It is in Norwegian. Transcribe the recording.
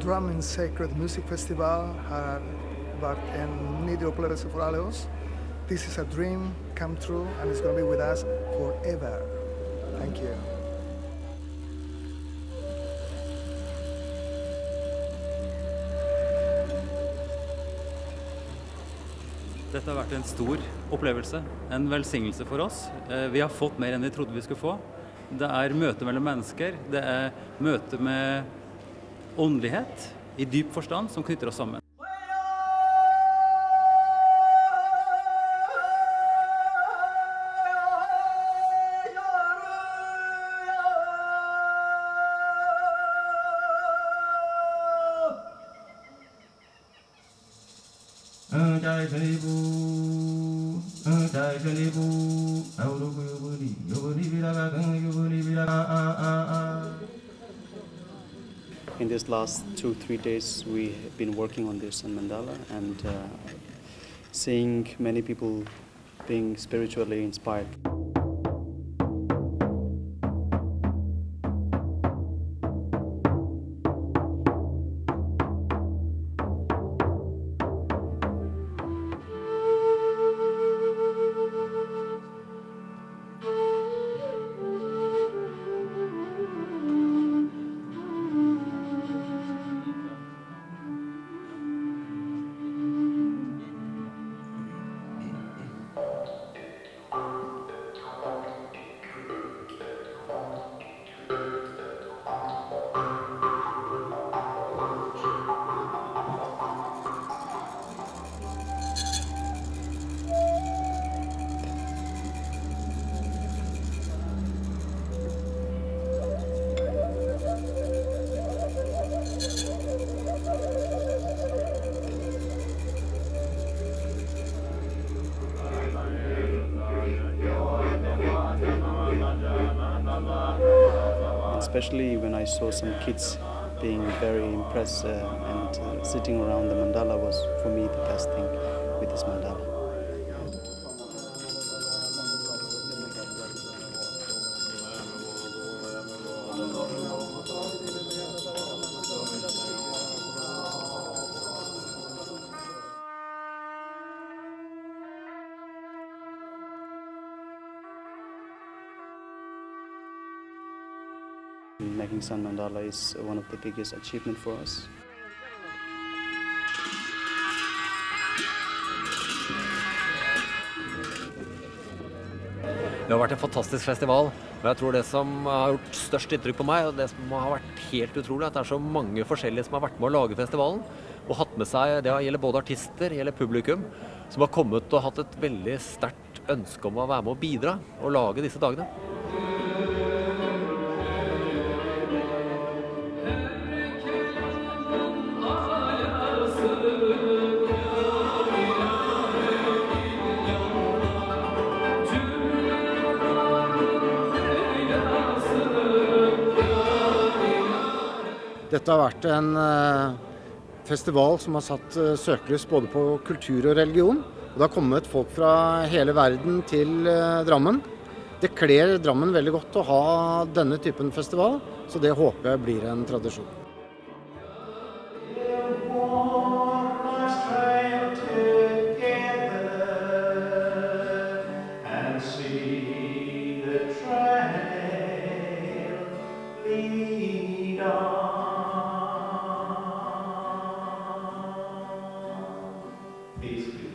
Drammen Sacred Music Festival har vært en nydelig opplevelse for alle oss. This is a dream come true and it's going to be with us forever. Thank you. Dette har vært en stor opplevelse, en velsignelse for oss. Vi har fått mer enn vi trodde vi skulle få. Det er møte mellom mennesker, det er møte med åndelighet i dyp forstand som knytter oss sammen. In these last 2-3 days, we have been working on this in mandala and seeing many people being spiritually inspired. Especially when I saw some kids being very impressed and sitting around the mandala was for me the best thing with this mandala. Making sun mandala is one of the biggest achievement for us. Det har vært en fantastisk festival, og jeg tror det som har gjort størst inntrykk på meg, og det som har vært helt utrolig, at det er så mange forskjellige som har vært med å lage festivalen, og hatt med seg, det gjelder både artister, det gjelder publikum, som har kommet og hatt et veldig sterkt ønske om å være med å bidra og lage disse dagene. Dette har vært en festival som har satt søkelys både på kultur og religion. Og det har kommet folk fra hele verden til Drammen. Det kler Drammen veldig godt å ha denne typen festival, så det håper jeg blir en tradisjon. Peace be